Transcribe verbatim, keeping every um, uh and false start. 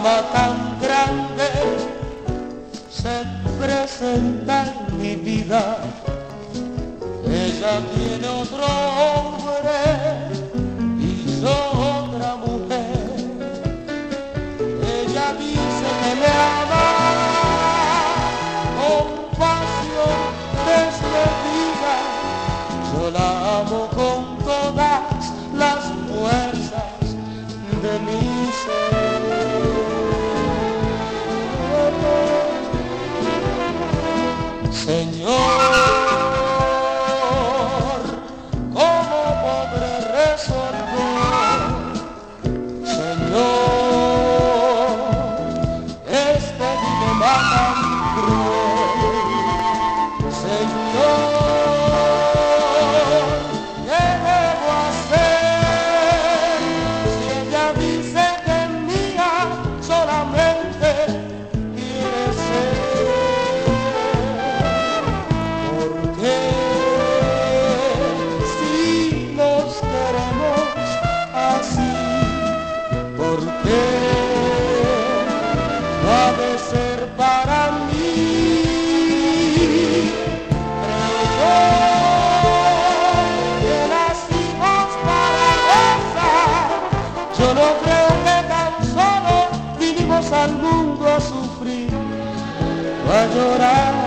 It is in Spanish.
alma tan grande se presenta en mi vida. Ella tiene otro hombre y yo otra mujer. Ella dice que me ama con pasión desmedida. Yo la amo con todas las fuerzas de mi ser. Señor, ¿cómo podré resolver, Señor, este dilema tan cruel? Señor, ¿qué debo hacer si ella dice que es mía solamente quiere ser? Para mí, creo que nacimos para gozar. Yo no creo que tan solo vinimos al mundo a sufrir o a llorar.